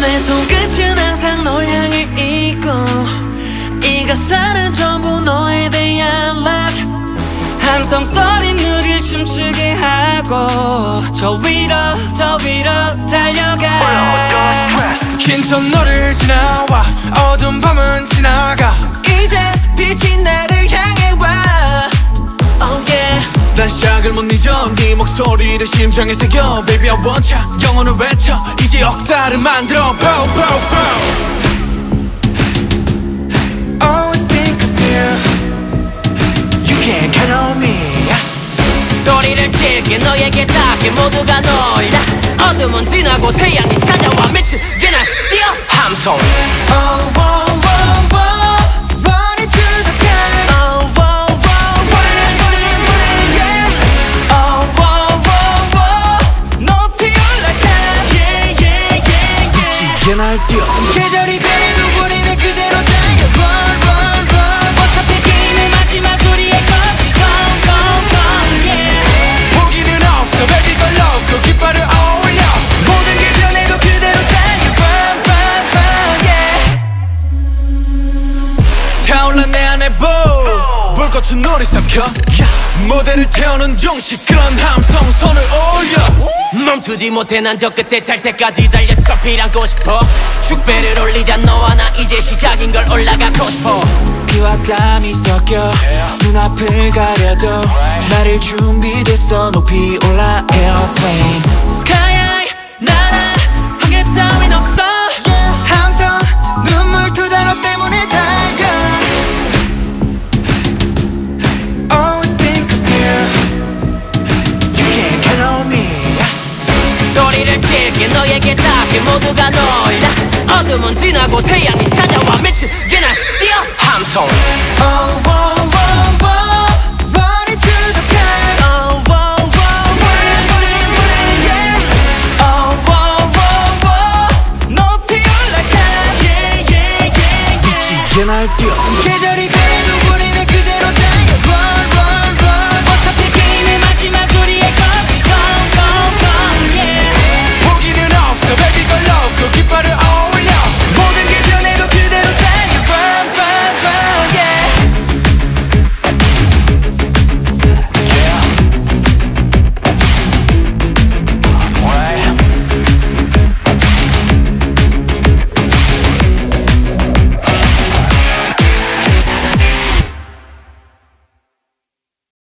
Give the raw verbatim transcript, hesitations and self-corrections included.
내 손끝은 항상 널 향해 있고 이 가사는 전부 너에 대한 love. 함성 소리 누를 춤추게 하고 저 위로 저 위로 달려가. 긴 터널을 지나와 어두운 밤은 지나가 이제 빛이 나를 향해 와. Oh yeah. 난 시작을 못 잊어 네 목소리를 심장에 새겨 Baby I want ya 영혼을 외쳐 이제 역사를 만들어 Bow bow bow. Always think of you You can count on me. 소리를 칠게 너에게 닿게 모두가 놀라. 어둠은 지나고 태양이 찾아와 미치게 날 뛰어. 함성 Oh oh oh oh Running through the sky. Oh oh oh running running running yeah. Oh oh oh oh 높이 올라가 yeah yeah yeah yeah. 미치게 날 뛰어. 계절이 변해도 우리는 그대로 달려 run run run. 어차피 게임의 마지막 우리의 거리 gone gone gone yeah. 포기는 없어 baby 걸 놓고 깃발을 올려 모든 게 변해도 그대로 달려 run run run yeah. 타올라 내 안에 보 불꽃은 너를 삼켜 무대를 태우는 중식 그런 함성 손을 올려. 멈추지 못해 난 저 끝에 탈 때까지 달려 서필 안고 싶어. 축배를 올리자 너와 나 이제 시작인 걸 올라가고 싶어. 비와 땀이 섞여 눈앞을 가려도 나를 준비됐어 높이 올라 airplane Sky high 날아 한계 따윈 없어 yeah. 함성 눈물 두 단어 때문에 달려 Always think of you You can count on me. 소리를 칠게 너에게 닿게 모두가 놀라. 어둠은 지나고 태양이 찾아와 미치게 날 뛰어. 함성 Oh oh oh oh Running through the sky. Oh oh oh running running running yeah. Oh oh oh oh 높이 올라가 yeah yeah yeah yeah. 미치게 날 뛰어. 계절이